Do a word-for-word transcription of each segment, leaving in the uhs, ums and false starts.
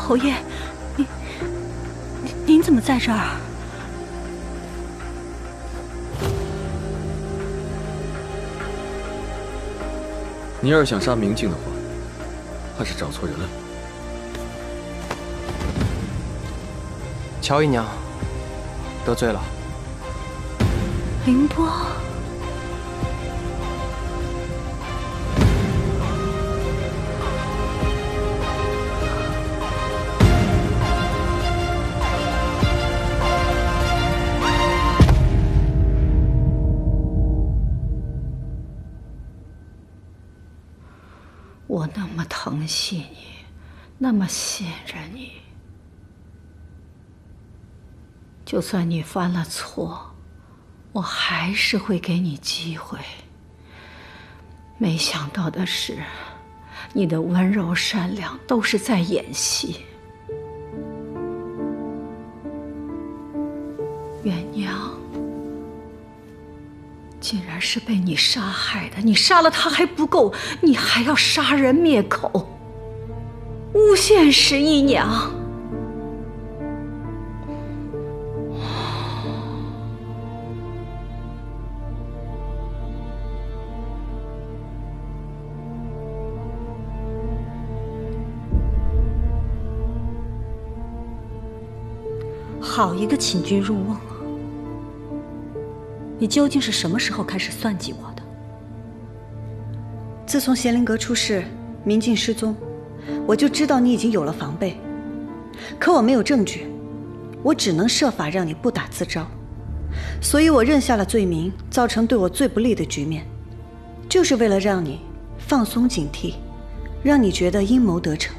侯爷，您您您怎么在这儿？ 你要是想杀明镜的话，怕是找错人了。 乔姨娘，得罪了。 凌波。 我那么疼惜你，那么信任你，就算你犯了错，我还是会给你机会。没想到的是，你的温柔善良都是在演戏。元娘竟然是被你杀害的！你杀了他还不够，你还要杀人灭口，诬陷十一娘。 好一个请君入瓮啊！ 你究竟是什么时候开始算计我的？ 自从贤灵阁出事，明镜失踪，我就知道你已经有了防备。可我没有证据，我只能设法让你不打自招。所以我认下了罪名，造成对我最不利的局面，就是为了让你放松警惕，让你觉得阴谋得逞。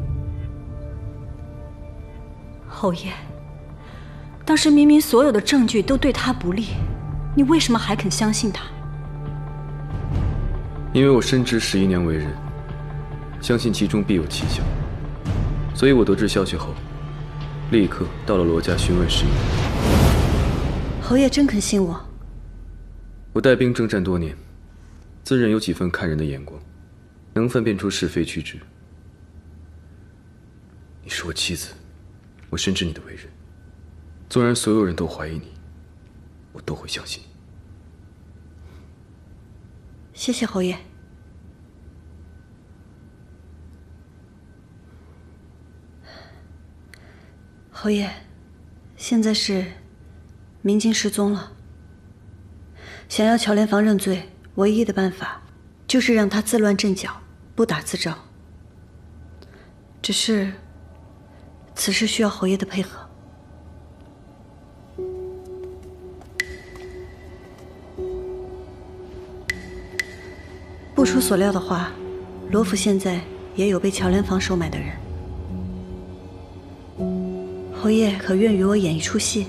侯爷，当时明明所有的证据都对他不利。 你为什么还肯相信他？ 因为我深知十一娘为人，相信其中必有蹊跷，所以我得知消息后，立刻到了罗家询问十一娘。 侯爷真肯信我？ 我带兵征战多年，自认有几分看人的眼光，能分辨出是非曲直。你是我妻子，我深知你的为人，纵然所有人都怀疑你。 我都会相信你。 谢谢侯爷。侯爷，现在是明镜失踪了，想要乔莲房认罪，唯一的办法就是让他自乱阵脚，不打自招。只是，此事需要侯爷的配合。 不出所料的话，罗府现在也有被乔莲房收买的人。侯爷可愿与我演一出戏？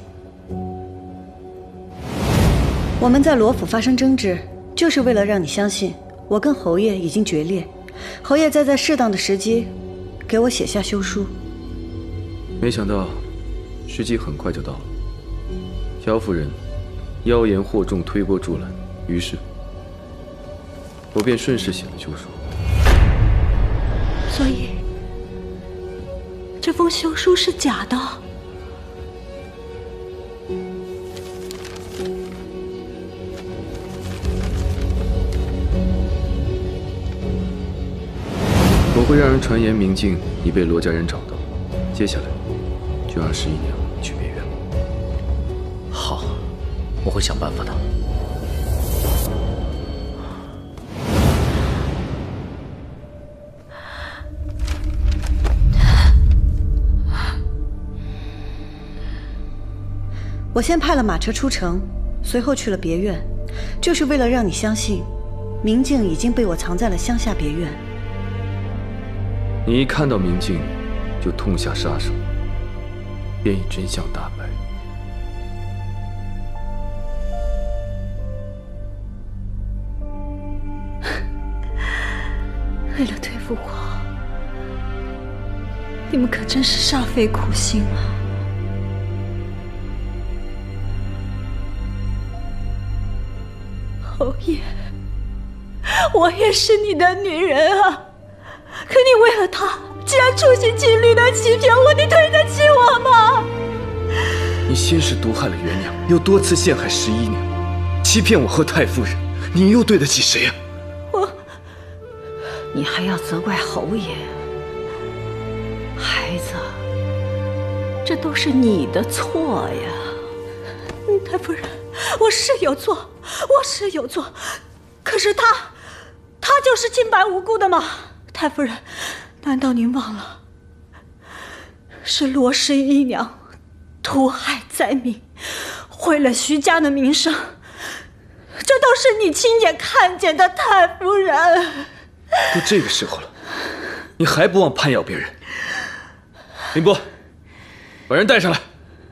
我们在罗府发生争执，就是为了让你相信我跟侯爷已经决裂。侯爷再在适当的时机给我写下休书。 没想到时机很快就到了。乔夫人妖言惑众，推波助澜，于是。 我便顺势写了休书， 所以这封休书是假的。 我会让人传言明镜已被罗家人找到，接下来就让十一娘去别院。 好，我会想办法的。 我先派了马车出城，随后去了别院，就是为了让你相信，明镜已经被我藏在了乡下别院。 你一看到明镜，就痛下杀手，便以真相大白。 为了对付我，你们可真是煞费苦心啊！ 侯爷，我也是你的女人啊！可你为了他，竟然然处心积虑的欺骗我，你对得起我吗？ 你先是毒害了元娘，又多次陷害十一娘，欺骗我和太夫人，你又对得起谁呀？ 我， 你还要责怪侯爷？孩子，这都是你的错呀！ 太夫人，我是有错，我是有错，可是他，他就是清白无辜的吗？太夫人，难道您忘了，是罗十一娘毒害灾民，毁了徐家的名声，这都是你亲眼看见的，太夫人。 都这个时候了，你还不忘攀咬别人？凌波，把人带上来。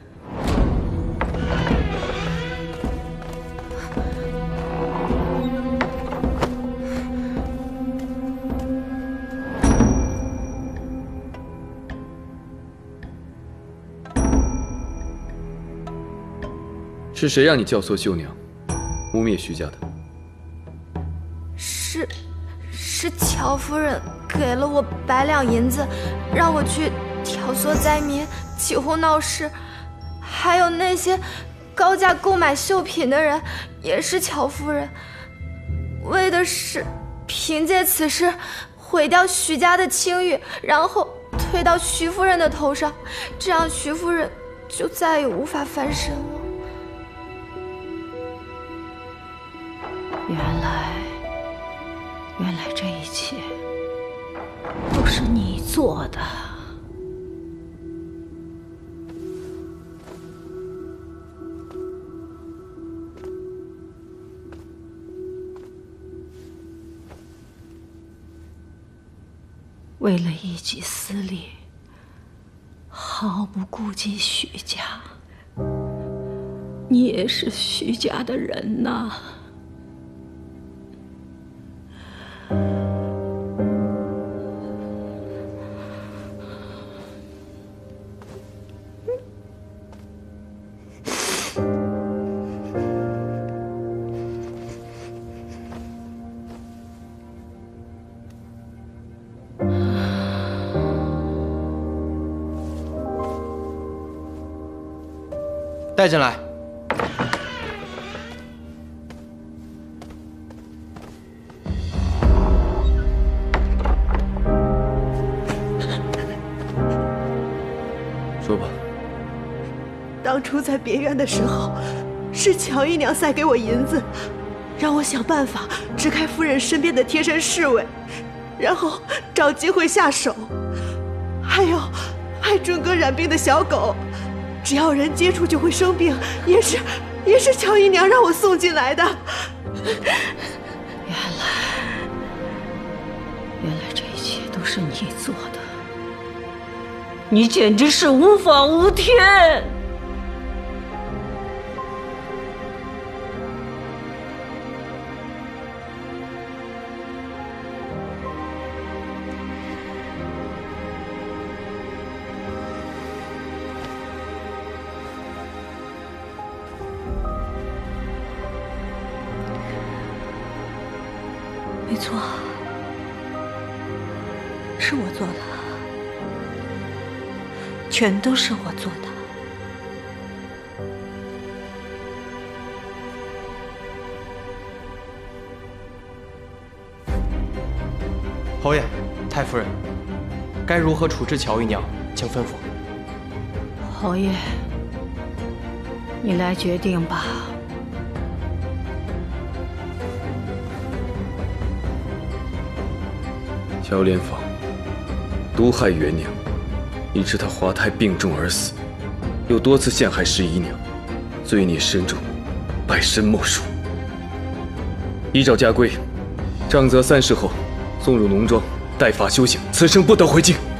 是谁让你教唆秀娘，污蔑徐家的？ 是，是乔夫人给了我百两银子，让我去挑唆灾民，起哄闹事。还有那些高价购买绣品的人，也是乔夫人，为的是凭借此事毁掉徐家的清誉，然后推到徐夫人的头上，这样徐夫人就再也无法翻身了。 原来，原来这一切都是你做的。为了一己私利，毫不顾及徐家，你也是徐家的人呐。 带进来。 说吧。 当初在别院的时候，是乔姨娘塞给我银子，让我想办法支开夫人身边的贴身侍卫，然后找机会下手。还有害准哥染病的小狗，只要人接触就会生病，也是也是乔姨娘让我送进来的。 原来，原来这一切都是你做的，你简直是无法无天！ 没错，是我做的，全都是我做的。 侯爷、太夫人，该如何处置乔姨娘，请吩咐。 侯爷，你来决定吧。 乔莲芳毒害元娘，以致她滑胎病重而死，又多次陷害十一娘，罪孽深重，百身莫属。依照家规，杖责三事后送入农庄，待法修行，此生不得回京。